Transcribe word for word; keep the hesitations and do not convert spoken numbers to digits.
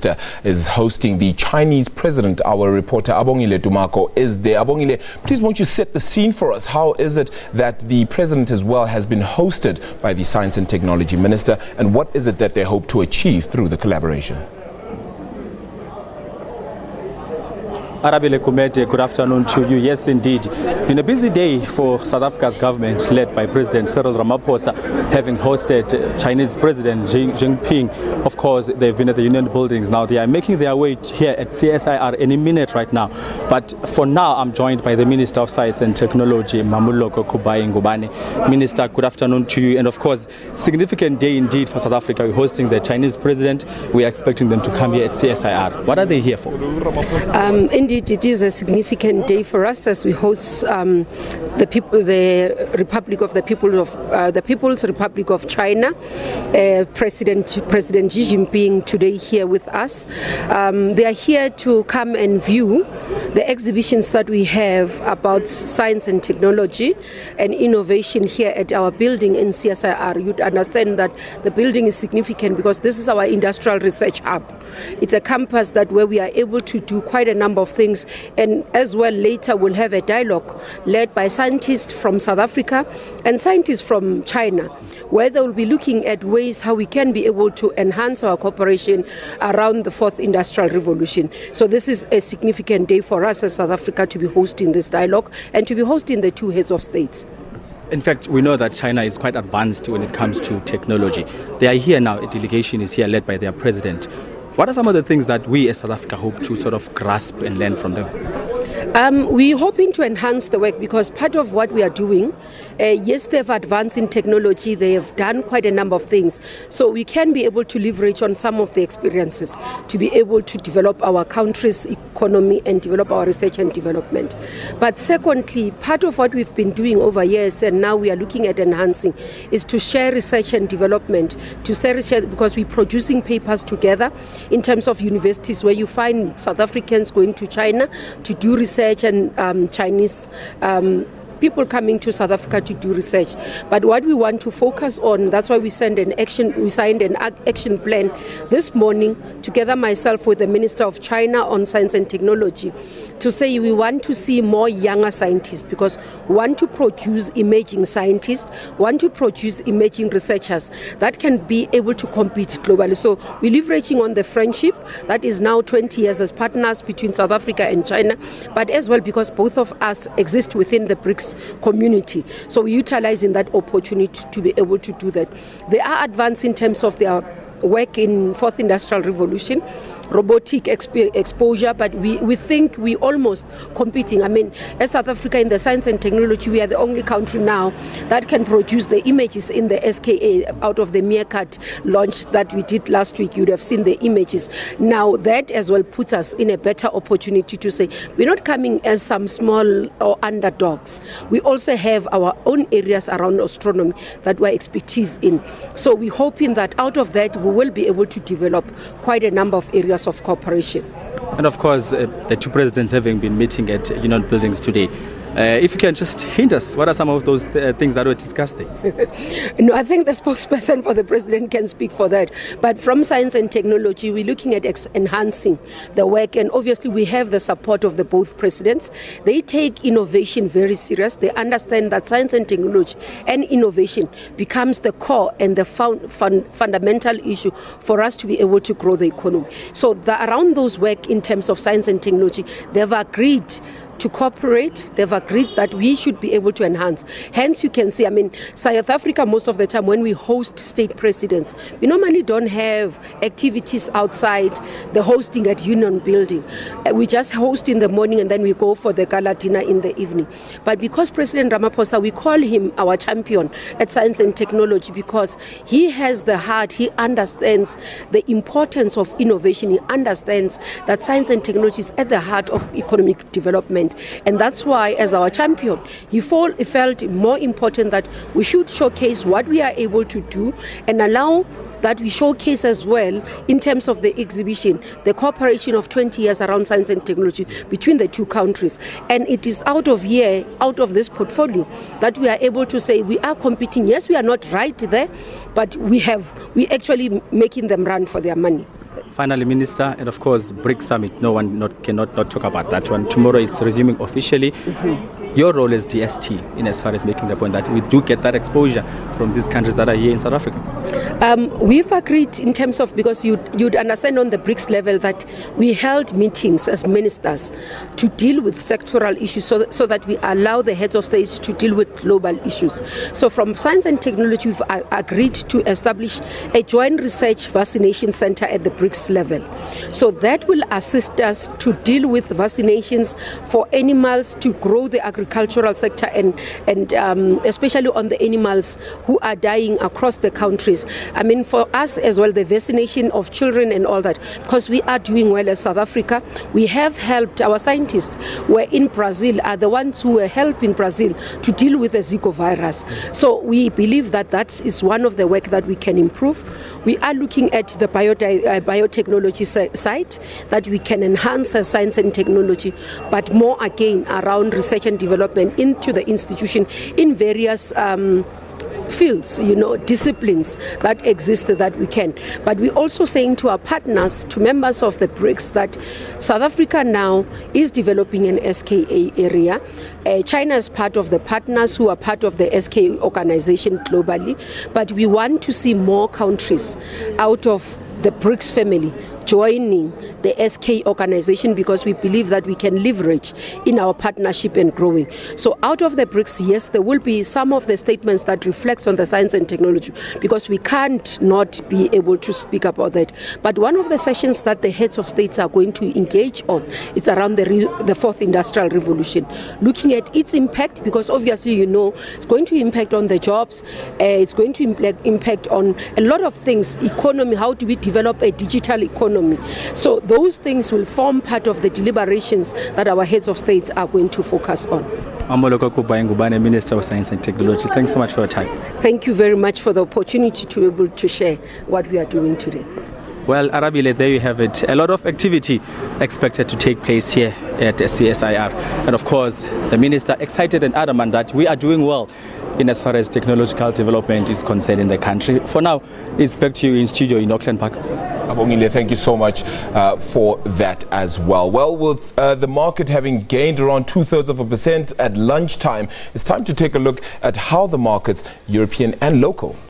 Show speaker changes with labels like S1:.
S1: minister is hosting the Chinese president. Our reporter Abongile Dumako is there. Abongile, please won't you set the scene for us? How is it that the president as well has been hosted by the science and technology minister, and what is it that they hope to achieve through the collaboration?
S2: Arabile Kumete, good afternoon to you. Yes, indeed. In a busy day for South Africa's government, led by President Cyril Ramaphosa, having hosted Chinese President Xi Jinping. Of course, they've been at the Union buildings now. They are making their way here at C S I R any minute right now. But for now, I'm joined by the Minister of Science and Technology, Mmamoloko Kubayi-Ngubane. Minister, good afternoon to you. And of course, significant day indeed for South Africa. We're hosting the Chinese President. We are expecting them to come here at C S I R. What are they here for?
S3: Um, indeed. It is a significant day for us as we host um, the people, the Republic of the People of uh, the People's Republic of China. Uh, President President Xi Jinping today here with us. Um, they are here to come and view the exhibitions that we have about science and technology and innovation here at our building in C S I R. You'd understand that the building is significant because this is our industrial research hub. It's a campus that where we are able to do quite a number of things. And as well later we'll have a dialogue led by scientists from South Africa and scientists from China, where they will be looking at ways how we can be able to enhance our cooperation around the fourth industrial revolution. So this is a significant day for us as South Africa to be hosting this dialogue and to be hosting the two heads of states.
S2: In fact, we know that China is quite advanced when it comes to technology. They are here now, a delegation is here led by their president. What are some of the things that we as South Africa hope to sort of grasp and learn from them?
S3: Um, we're hoping to enhance the work because part of what we are doing, uh, yes, they've advanced in technology, they have done quite a number of things. So we can be able to leverage on some of the experiences to be able to develop our country's economy and develop our research and development. But secondly, part of what we've been doing over years and now we are looking at enhancing is to share research and development, to share research because we're producing papers together in terms of universities where you find South Africans going to China to do research and um, Chinese um, people coming to South Africa to do research. But what we want to focus on, that's why we send an action, we signed an action plan this morning together myself with the Minister of China on Science and Technology to say we want to see more younger scientists because we want to produce emerging scientists, want to produce emerging researchers that can be able to compete globally. So we're leveraging on the friendship that is now twenty years as partners between South Africa and China, but as well because both of us exist within the BRICS community. So we're utilizing that opportunity to be able to do that. They are advanced in terms of their work in fourth industrial revolution, robotic exp exposure, but we, we think we almost competing. I mean, as South Africa in the science and technology, we are the only country now that can produce the images in the S K A out of the Meerkat launch that we did last week. You'd have seen the images. Now that as well puts us in a better opportunity to say we're not coming as some small or underdogs. We also have our own areas around astronomy that we're expertise in. So we're hoping that out of that we will be able to develop quite a number of areas of cooperation.
S2: And of course, uh, the two presidents having been meeting at Union buildings today. Uh, if you can just hint us, what are some of those th things that were discussed there?
S3: No, I think the spokesperson for the president can speak for that. But from science and technology, we're looking at ex enhancing the work. And obviously, we have the support of the both presidents. They take innovation very serious. They understand that science and technology and innovation becomes the core and the found, fun, fundamental issue for us to be able to grow the economy. So the, around those work in terms of science and technology, they've agreed to cooperate. They've agreed that we should be able to enhance. Hence, you can see, I mean, South Africa, most of the time when we host state presidents, we normally don't have activities outside the hosting at Union Building. We just host in the morning and then we go for the gala dinner in the evening. But because President Ramaphosa, we call him our champion at science and technology because he has the heart, he understands the importance of innovation, he understands that science and technology is at the heart of economic development. And that's why, as our champion, he felt more important that we should showcase what we are able to do and allow that we showcase as well in terms of the exhibition, the cooperation of twenty years around science and technology between the two countries. And it is out of here, out of this portfolio, that we are able to say we are competing. Yes, we are not right there, but we have, we actually making them run for their money.
S2: Finally, Minister, and of course, BRICS Summit, no one not, cannot not talk about that one. Tomorrow it's resuming officially. Mm-hmm. Your role as D S T in as far as making the point that we do get that exposure from these countries that are here in South Africa.
S3: Um, we've agreed in terms of, because you'd, you'd understand on the BRICS level that we held meetings as ministers to deal with sectoral issues so that, so that we allow the heads of states to deal with global issues. So from science and technology, we've a- agreed to establish a joint research vaccination center at the BRICS level. So that will assist us to deal with vaccinations for animals, to grow the agricultural sector, and, and um, especially on the animals who are dying across the countries. I mean, for us as well, the vaccination of children and all that, because we are doing well as South Africa. We have helped, our scientists who are in Brazil are the ones who were helping Brazil to deal with the Zika virus. So we believe that that is one of the work that we can improve. We are looking at the biodi- uh, biotechnology si- side, that we can enhance uh, science and technology, but more again around research and development into the institution in various um, fields, you know, disciplines that exist that we can. But we're also saying to our partners, to members of the BRICS, that South Africa now is developing an S K A area. Uh, China is part of the partners who are part of the S K A organization globally. But we want to see more countries out of the BRICS family joining the S K organization, because we believe that we can leverage in our partnership and growing. So out of the BRICS, yes, there will be some of the statements that reflects on the science and technology, because we can't not be able to speak about that. But one of the sessions that the heads of states are going to engage on, it's around the, re- the fourth industrial revolution, looking at its impact, because obviously, you know, it's going to impact on the jobs, uh, it's going to impl- impact on a lot of things, economy, how do we develop a digital economy. So those things will form part of the deliberations that our heads of states are going to focus on.
S2: Mmamoloko Kubayi-Ngubane, Minister of Science and Technology, thanks so much for your time.
S3: Thank you very much for the opportunity to be able to share what we are doing today.
S2: Well, Arabile, there you have it. A lot of activity expected to take place here at C S I R. And of course, the Minister excited and adamant that we are doing well in as far as technological development is concerned in the country. For now, it's back to you in studio in Auckland Park.
S1: Abongile, thank you so much uh, for that as well. Well, with uh, the market having gained around two-thirds of a percent at lunchtime, it's time to take a look at how the markets, European and local,